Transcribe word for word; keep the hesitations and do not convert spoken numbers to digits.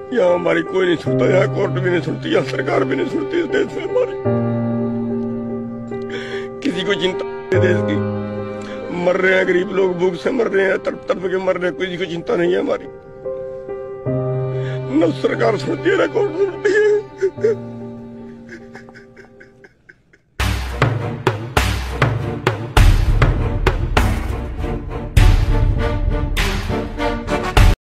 यहाँ हमारी कोई नहीं सुनता, यहाँ कोर्ट भी नहीं सुनती, यहाँ सरकार भी नहीं सुनती इस देश में हमारी। किसी को चिंता नहीं देश की। मर रहे हैं गरीब लोग, भूख से मर रहे हैं, तड़प तड़प के मर रहे हैं, किसी को चिंता नहीं है हमारी। न सरकार सुनती है, न कोर्ट सुनती है।